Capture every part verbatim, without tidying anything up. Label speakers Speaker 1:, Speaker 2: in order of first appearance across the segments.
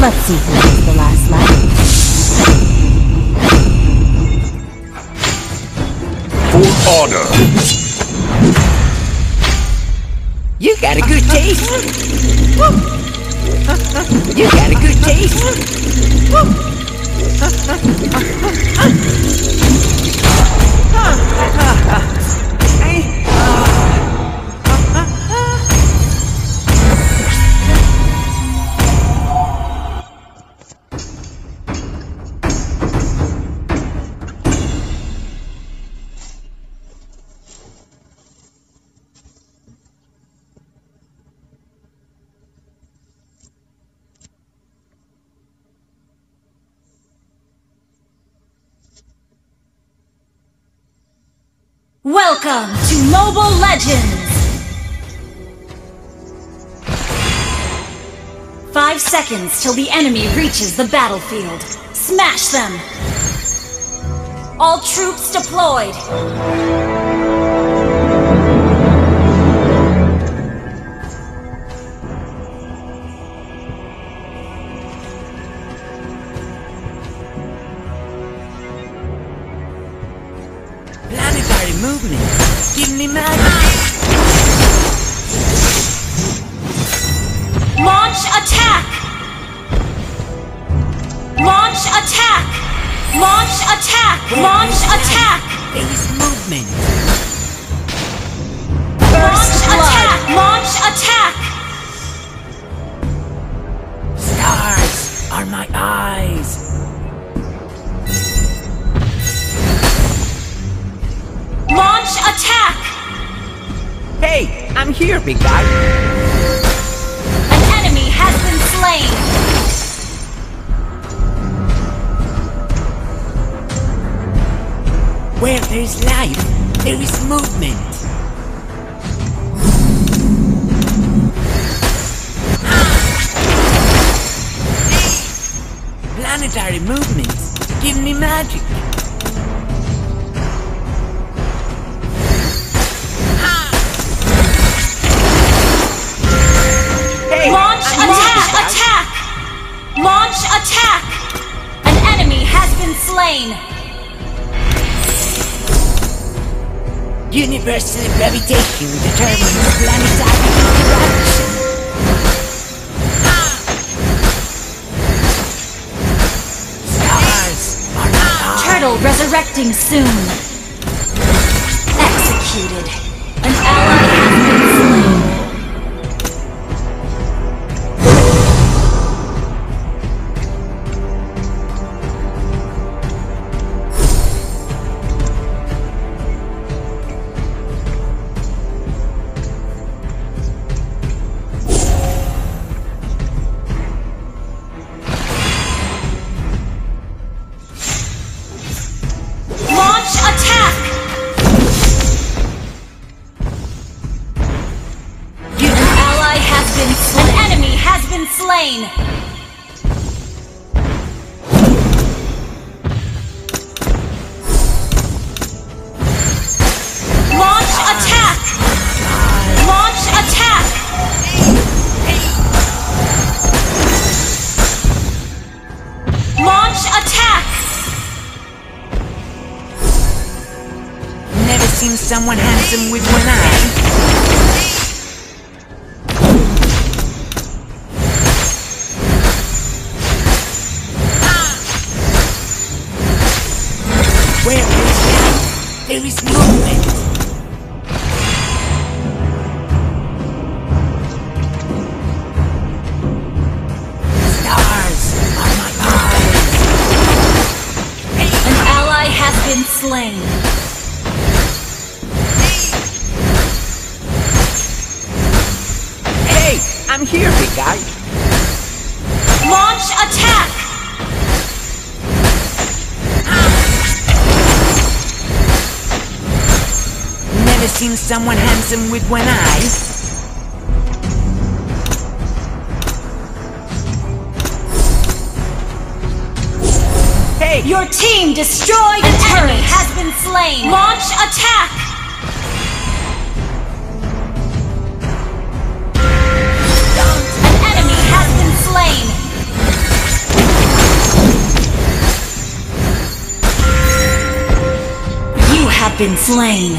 Speaker 1: Let's see who has the last laugh.
Speaker 2: For honor.
Speaker 3: You got a good taste. You got a good taste.
Speaker 4: Welcome to Mobile Legends! Five seconds till the enemy reaches the battlefield. Smash them! All troops deployed!
Speaker 3: Planetary movements. Give me magic.
Speaker 4: Launch attack! Launch attack! Launch attack! Launch attack!
Speaker 3: There is movement.
Speaker 4: Launch attack! Launch attack!
Speaker 3: Stars are my eyes.
Speaker 4: Launch attack!
Speaker 3: Hey, I'm here, big guy.
Speaker 4: An enemy has been slain!
Speaker 3: Where there is life, there is movement. Planetary movements. Give me magic.
Speaker 4: Launch attack! Attack! Launch attack! An enemy has been slain!
Speaker 3: Universal gravitation determines planetary interaction. Stars are my eyes.
Speaker 4: Turtle resurrecting soon. Executed. An ally has been slain. Slain! Launch attack! Launch attack! Launch attack!
Speaker 3: Never seen someone handsome with one eye. Where there is life, there is movement. Stars are my eyes.
Speaker 4: An ally has been slain.
Speaker 3: Hey, I'm here, big guy.
Speaker 4: Launch attack!
Speaker 3: Never seen someone handsome with one eye. Hey!
Speaker 4: Your team destroyed an enemy has been slain! Launch attack! An enemy has been slain! been slain.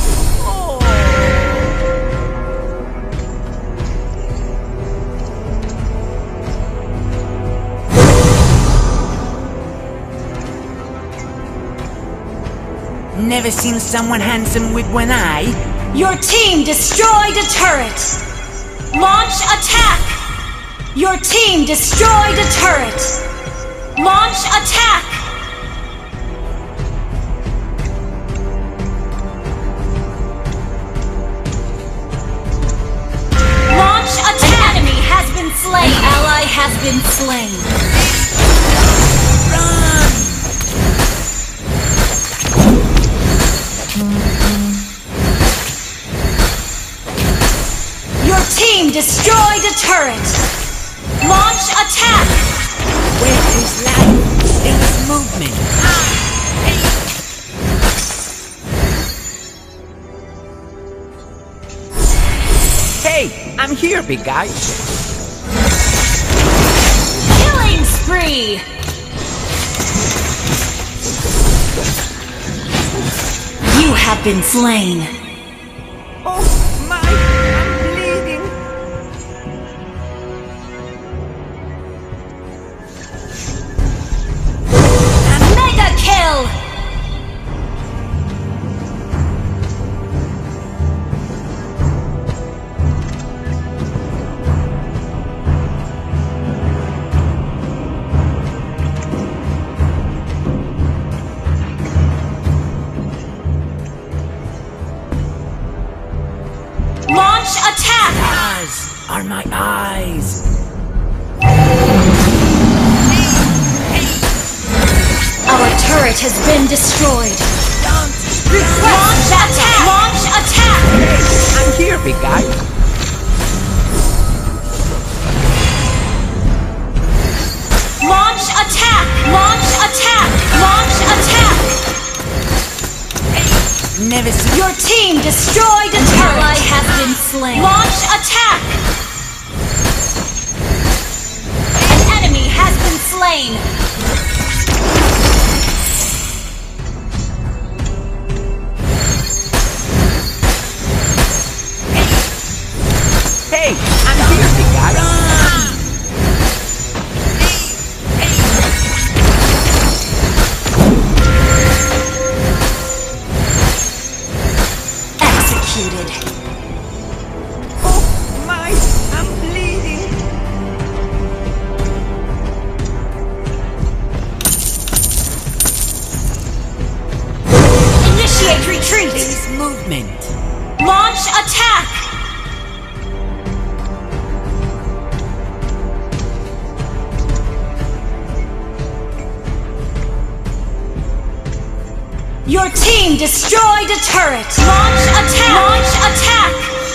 Speaker 3: Never seen someone handsome with one eye.
Speaker 4: Your team destroyed a turret. Launch attack. Your team destroyed a turret. Launch attack. Launch attack. An enemy has been slain. An ally has been slain. Your team destroyed a turret! Launch attack!
Speaker 3: Where is life? There is movement. Hey, I'm here, big guy.
Speaker 4: Killing spree! You have been slain.
Speaker 3: Oh my, I'm bleeding.
Speaker 4: Mega kill! Launch attack!
Speaker 3: Stars are my eyes.
Speaker 4: Our turret has been destroyed.
Speaker 3: Don't
Speaker 4: Launch attack! Launch attack!
Speaker 3: I'm here, big guy.
Speaker 4: Launch attack! Launch attack! Launch attack!
Speaker 3: Never seen.
Speaker 4: Your team destroyed a turret! Ally has been slain. Launch attack! An enemy has been slain.
Speaker 3: Hey, I'm here, big guy.
Speaker 4: Executed.
Speaker 3: Oh my, I'm bleeding.
Speaker 4: Initiate retreat!
Speaker 3: There is movement.
Speaker 4: Launch attack! Your team destroyed a turret! Launch attack! Launch attack!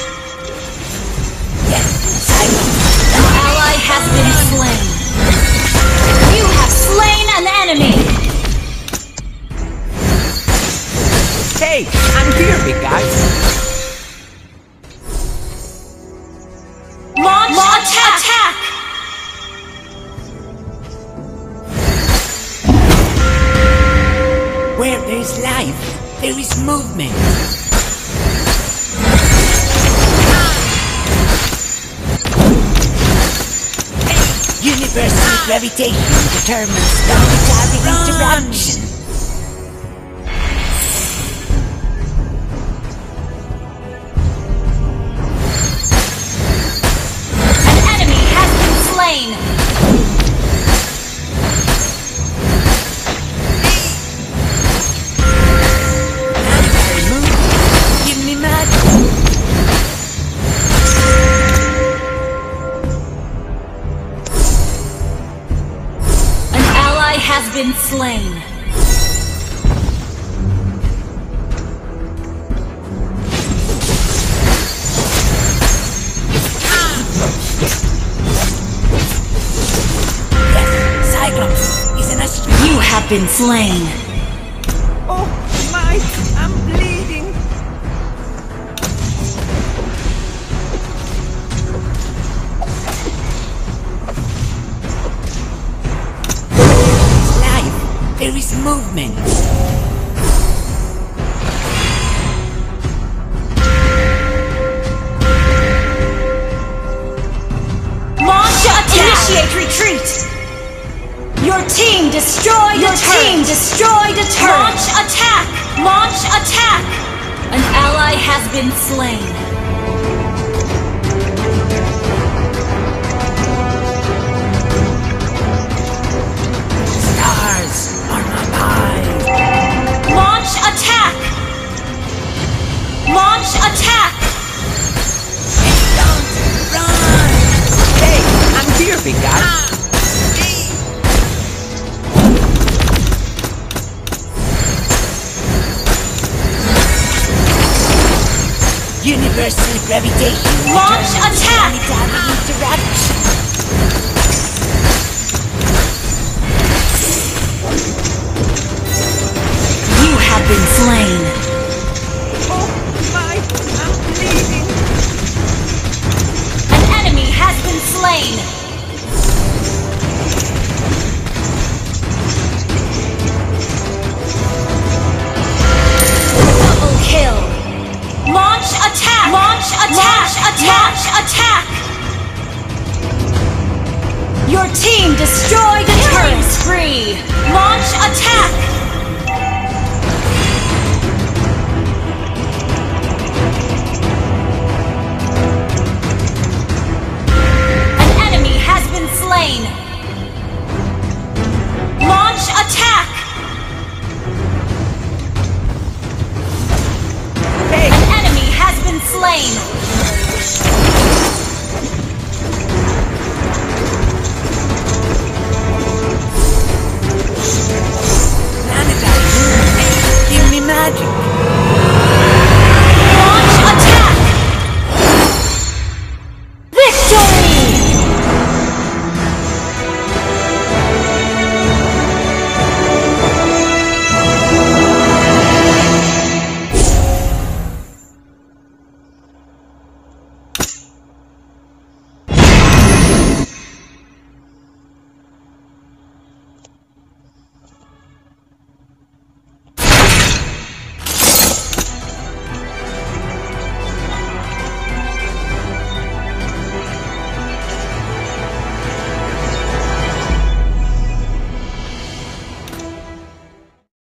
Speaker 3: Yes, I
Speaker 4: An ally has been slain. You have slain an enemy!
Speaker 3: Hey, I'm here, big guy.
Speaker 4: Launch, Launch attack! attack!
Speaker 3: Where there is life, there is movement. Universal gravitation determines planetary interaction.
Speaker 4: An enemy has been slain!
Speaker 3: Give me mad.
Speaker 4: An ally has been slain.
Speaker 3: Yes, Cyclops is an astronaut.
Speaker 4: You have been slain.
Speaker 3: Oh my, I'm bleeding. There is life, there is movement.
Speaker 4: destroyed Your a turret. team destroyed a turret. Launch attack! Launch attack! An ally has been slain.
Speaker 3: Stars are my eyes.
Speaker 4: Launch attack! Launch attack!
Speaker 3: Don't run! Hey, I'm here, big guy. Ah. Universal gravitation.
Speaker 4: Launch attack!
Speaker 3: Interaction.
Speaker 4: You have been slain.
Speaker 3: Oh my! I'm bleeding.
Speaker 4: An enemy has been slain. Double kill. Launch attack! Launch attack! Launch attack! Your team destroyed a turret spree! Launch attack! An enemy has been slain!